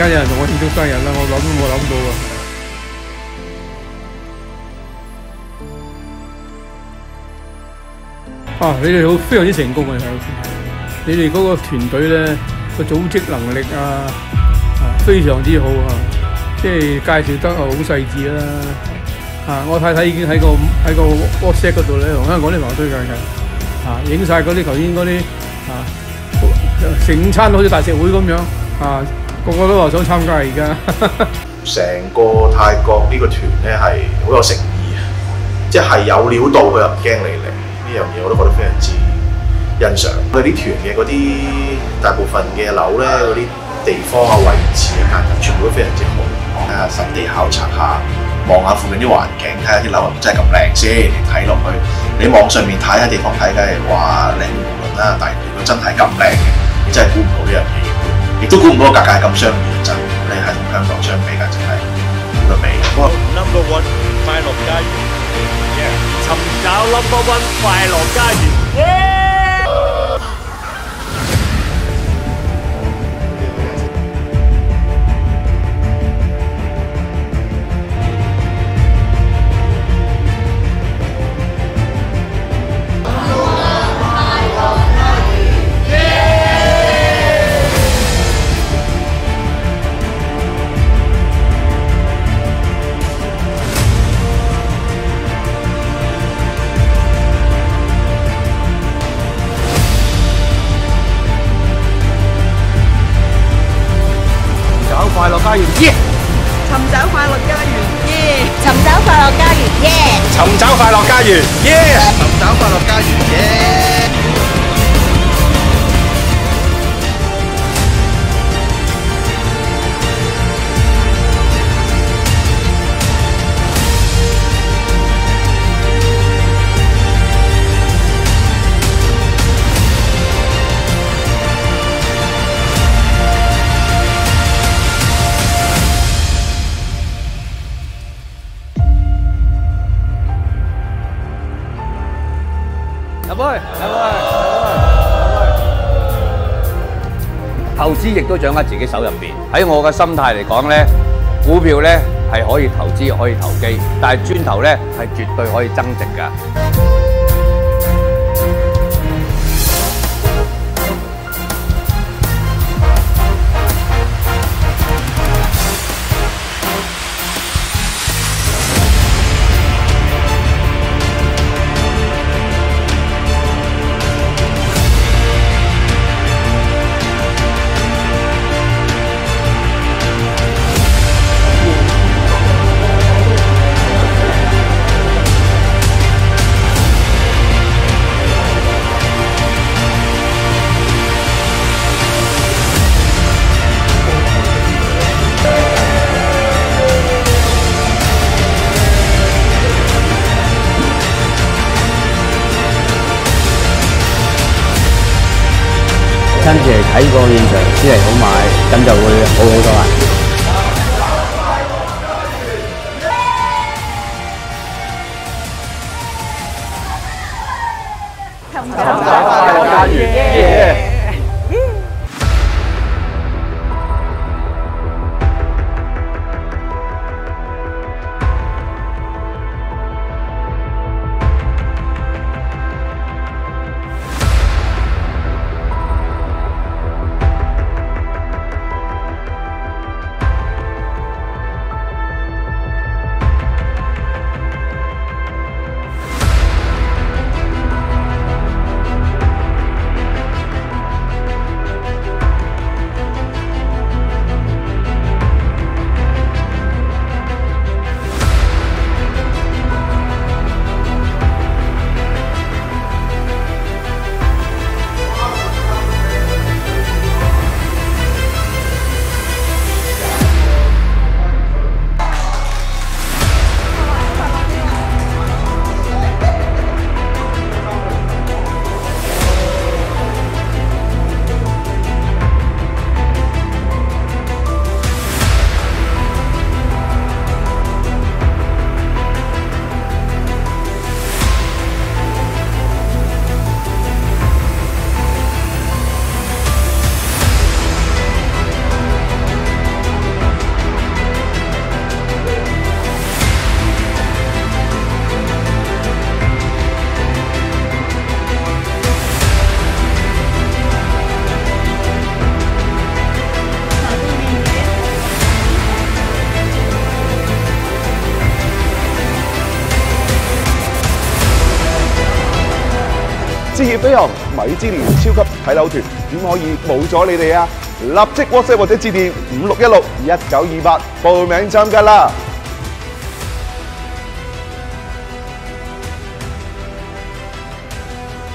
間有人同我慶祝生日啦，我諗都冇諗到啊！啊，你哋好非常之成功啊！你哋嗰個團隊咧個組織能力非常之好啊！即係介紹得好細緻啦。我太太已經喺個 WhatsApp 嗰度咧，同香港啲朋友推介嘅，影晒嗰啲頭先嗰啲食午餐好似大食會咁樣個個都話想參加而家。 成個泰國呢個團咧係好有誠意，即係有料到佢又唔驚你嚟，呢樣嘢我都覺得非常之欣賞。佢啲團嘅嗰啲大部分嘅樓咧，嗰啲地方啊、位置啊、間隔全部都非常之好。睇下實地考察下，望下附近啲環境，睇下啲樓係咪真係咁靚先。你睇落去，你網上面睇下地方睇，梗係話靚無論啦。但係如果真係咁靚嘅，你真係估唔到呢樣嘢，亦都估唔到個價格係咁相宜真。你係同香港相比，簡直係冇得比。不過 Number One 快樂家園，尋找 Number One 快樂家園。 快樂家園，耶！ 尋找快樂家園，耶！ 尋找快樂家園，耶！ 尋找快樂家園，耶！ 尋找快樂家園，耶！ 投資亦都掌握自己手入邊。喺我嘅心態嚟講咧，股票咧係可以投資，可以投機，但係磚頭咧係絕對可以增值㗎。 親自嚟睇個現場先嚟好買，咁就會好好多啦。 尋找快樂家園。 業飛行米芝蓮超級睇樓團，點可以冇咗你哋啊？立即 WhatsApp 或者致電56161928報名參加啦！